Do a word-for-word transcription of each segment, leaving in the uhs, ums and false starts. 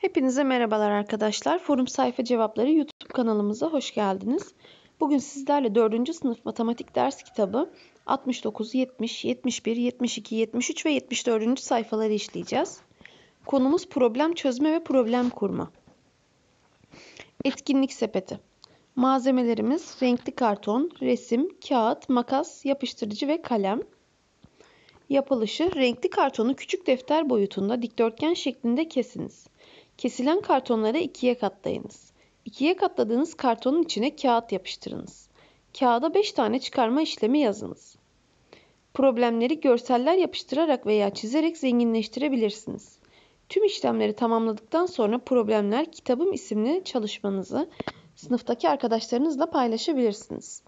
Hepinize merhabalar arkadaşlar. Forum Sayfa Cevapları YouTube kanalımıza hoş geldiniz. Bugün sizlerle dördüncü sınıf matematik ders kitabı altmış dokuz, yetmiş, yetmiş bir, yetmiş iki, yetmiş üç ve yetmiş dördüncü sayfaları işleyeceğiz. Konumuz problem çözme ve problem kurma. Etkinlik sepeti. Malzemelerimiz renkli karton, resim, kağıt, makas, yapıştırıcı ve kalem. Yapılışı: renkli kartonu küçük defter boyutunda dikdörtgen şeklinde kesiniz. Kesilen kartonları ikiye katlayınız. İkiye katladığınız kartonun içine kağıt yapıştırınız. Kağıda beş tane çıkarma işlemi yazınız. Problemleri görseller yapıştırarak veya çizerek zenginleştirebilirsiniz. Tüm işlemleri tamamladıktan sonra Problemler Kitabım isimli çalışmanızı sınıftaki arkadaşlarınızla paylaşabilirsiniz.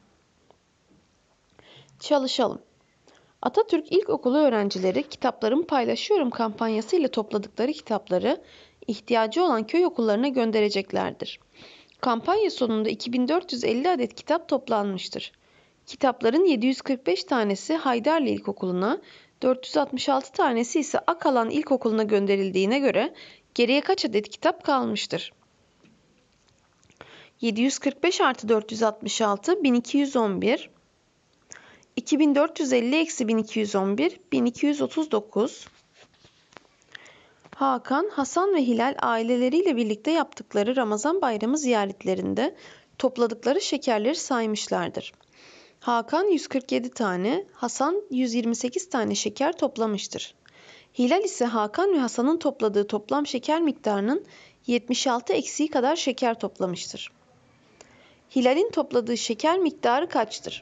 Çalışalım. Atatürk İlkokulu öğrencileri Kitaplarımı Paylaşıyorum kampanyası ile topladıkları kitapları ihtiyacı olan köy okullarına göndereceklerdir. Kampanya sonunda iki bin dört yüz elli adet kitap toplanmıştır. Kitapların yedi yüz kırk beş tanesi Haydarlı İlkokulu'na, dört yüz altmış altı tanesi ise Akalan İlkokulu'na gönderildiğine göre geriye kaç adet kitap kalmıştır? yedi yüz kırk beş artı dört yüz altmış altı bin iki yüz on bir. iki bin dört yüz elli eksi bin iki yüz on bir bin iki yüz otuz dokuz. Hakan, Hasan ve Hilal aileleriyle birlikte yaptıkları Ramazan bayramı ziyaretlerinde topladıkları şekerleri saymışlardır. Hakan yüz kırk yedi tane, Hasan yüz yirmi sekiz tane şeker toplamıştır. Hilal ise Hakan ve Hasan'ın topladığı toplam şeker miktarının yetmiş altı eksiği kadar şeker toplamıştır. Hilal'in topladığı şeker miktarı kaçtır?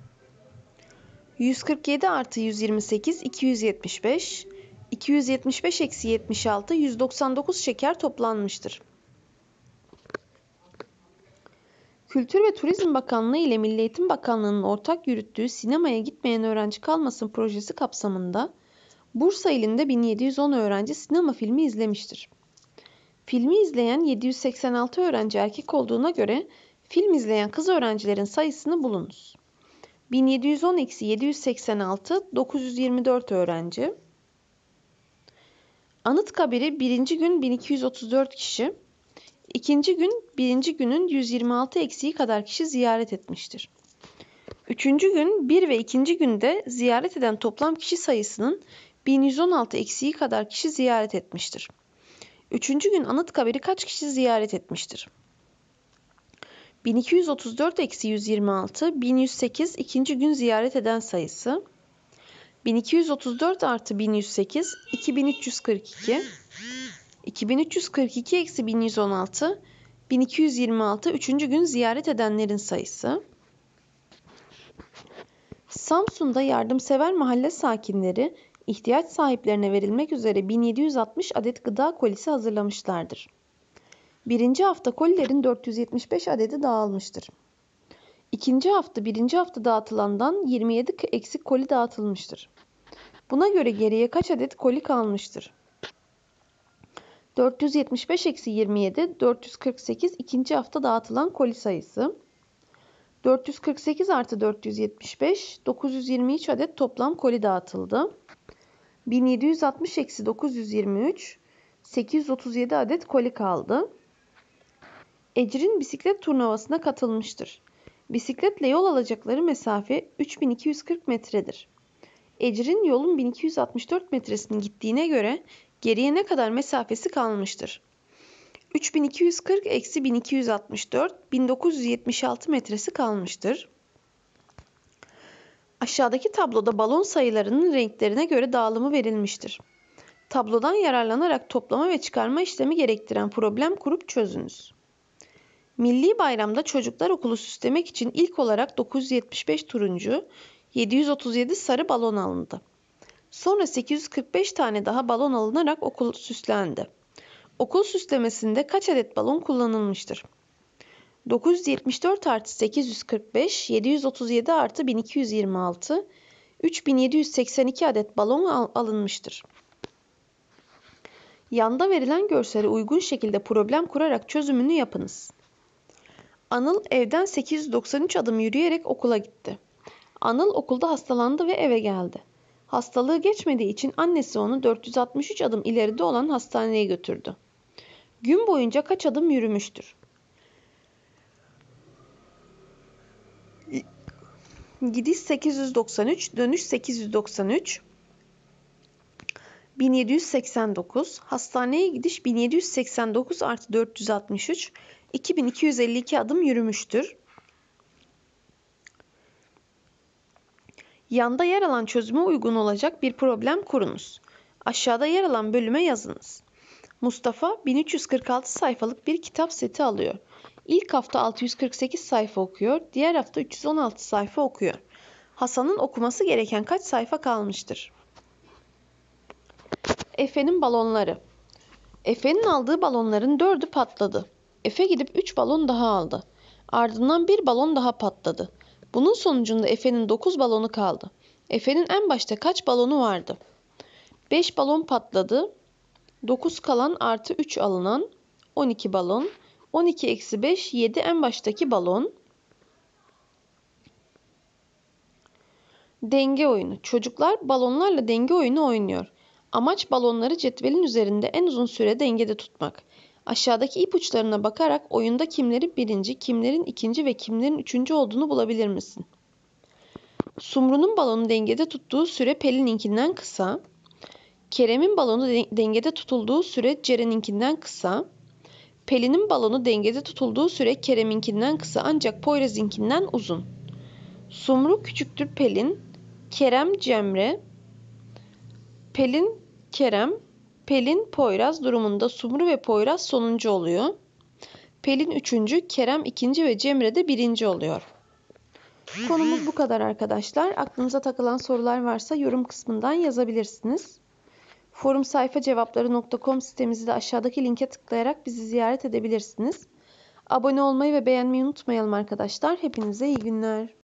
yüz kırk yedi artı yüz yirmi sekiz iki yüz yetmiş beş, iki yüz yetmiş beş eksi yetmiş altı yüz doksan dokuz şeker toplanmıştır. Kültür ve Turizm Bakanlığı ile Milli Eğitim Bakanlığı'nın ortak yürüttüğü Sinemaya Gitmeyen Öğrenci Kalmasın projesi kapsamında Bursa ilinde bin yedi yüz on öğrenci sinema filmi izlemiştir. Filmi izleyen yedi yüz seksen altı öğrenci erkek olduğuna göre film izleyen kız öğrencilerin sayısını bulunuz. bin yedi yüz on eksi yedi yüz seksen altı dokuz yüz yirmi dört öğrenci. Anıtkabir'i birinci gün bin iki yüz otuz dört kişi, ikinci gün birinci günün yüz yirmi altı eksiği kadar kişi ziyaret etmiştir. Üçüncü gün bir ve ikinci günde ziyaret eden toplam kişi sayısının bin yüz on altı eksiği kadar kişi ziyaret etmiştir. Üçüncü gün Anıtkabir'i kaç kişi ziyaret etmiştir? bin iki yüz otuz dört eksi yüz yirmi altı, bin yüz sekiz ikinci gün ziyaret eden sayısı. bin iki yüz otuz dört artı bin yüz sekiz, iki bin üç yüz kırk iki. iki bin üç yüz kırk iki eksi bin yüz on altı, bin iki yüz yirmi altı üçüncü gün ziyaret edenlerin sayısı. Samsun'da yardımsever mahalle sakinleri ihtiyaç sahiplerine verilmek üzere bin yedi yüz altmış adet gıda kolisi hazırlamışlardır. Birinci hafta kolilerin dört yüz yetmiş beş adedi dağılmıştır. İkinci hafta birinci hafta dağıtılandan yirmi yedi eksik koli dağıtılmıştır. Buna göre geriye kaç adet koli kalmıştır? dört yüz yetmiş beş eksi yirmi yedi, dört yüz kırk sekiz ikinci hafta dağıtılan koli sayısı. dört yüz kırk sekiz artı dört yüz yetmiş beş, dokuz yüz yirmi üç adet toplam koli dağıtıldı. bin yedi yüz altmış eksi dokuz yüz yirmi üç, sekiz yüz otuz yedi adet koli kaldı. Ecrin bisiklet turnuvasına katılmıştır. Bisikletle yol alacakları mesafe üç bin iki yüz kırk metredir. Ecrin yolun bin iki yüz altmış dört metresini gittiğine göre geriye ne kadar mesafesi kalmıştır? üç bin iki yüz kırk eksi bin iki yüz altmış dört, bin dokuz yüz yetmiş altı metresi kalmıştır. Aşağıdaki tabloda balon sayılarının renklerine göre dağılımı verilmiştir. Tablodan yararlanarak toplama ve çıkarma işlemi gerektiren problem kurup çözünüz. Milli Bayramda çocuklar okulu süslemek için ilk olarak dokuz yüz yetmiş beş turuncu, yedi yüz otuz yedi sarı balon alındı. Sonra sekiz yüz kırk beş tane daha balon alınarak okul süslendi. Okul süslemesinde kaç adet balon kullanılmıştır? dokuz yüz yetmiş dört artı sekiz yüz kırk beş, yedi yüz otuz yedi artı bin iki yüz yirmi altı, üç bin yedi yüz seksen iki adet balon al- alınmıştır. Yanda verilen görsele uygun şekilde problem kurarak çözümünü yapınız. Anıl evden sekiz yüz doksan üç adım yürüyerek okula gitti. Anıl okulda hastalandı ve eve geldi. Hastalığı geçmediği için annesi onu dört yüz altmış üç adım ileride olan hastaneye götürdü. gün boyunca kaç adım yürümüştür? Gidiş sekiz yüz doksan üç, dönüş sekiz yüz doksan üç. bin yedi yüz seksen dokuz. Hastaneye gidiş bin yedi yüz seksen dokuz artı dört yüz altmış üç. iki bin iki yüz elli iki adım yürümüştür. Yanda yer alan çözüme uygun olacak bir problem kurunuz. Aşağıda yer alan bölüme yazınız. Mustafa bin üç yüz kırk altı sayfalık bir kitap seti alıyor. İlk hafta altı yüz kırk sekiz sayfa okuyor, diğer hafta üç yüz on altı sayfa okuyor. Hasan'ın okuması gereken kaç sayfa kalmıştır? Efe'nin balonları. Efe'nin aldığı balonların dördü patladı. Efe gidip üç balon daha aldı. Ardından bir balon daha patladı. Bunun sonucunda Efe'nin dokuz balonu kaldı. Efe'nin en başta kaç balonu vardı? beş balon patladı. dokuz kalan artı üç alınan on iki balon. on iki eksi beş, yedi en baştaki balon. Denge oyunu. Çocuklar balonlarla denge oyunu oynuyor. Amaç balonları cetvelin üzerinde en uzun süre dengede tutmak. Aşağıdaki ipuçlarına bakarak oyunda kimlerin birinci, kimlerin ikinci ve kimlerin üçüncü olduğunu bulabilir misin? Sumru'nun balonu dengede tuttuğu süre Pelin'inkinden kısa. Kerem'in balonu dengede tutulduğu süre Ceren'inkinden kısa. Pelin'in balonu dengede tutulduğu süre Kerem'inkinden kısa ancak Poyraz'inkinden uzun. Sumru küçüktür Pelin, Kerem Cemre, Pelin Kerem, Pelin Poyraz durumunda Sumru ve Poyraz sonuncu oluyor. Pelin üçüncü, Kerem ikinci ve Cemre de birinci oluyor. Konumuz bu kadar arkadaşlar. Aklınıza takılan sorular varsa yorum kısmından yazabilirsiniz. forum sayfa cevapları nokta com sitemizi de aşağıdaki linke tıklayarak bizi ziyaret edebilirsiniz. Abone olmayı ve beğenmeyi unutmayalım arkadaşlar. Hepinize iyi günler.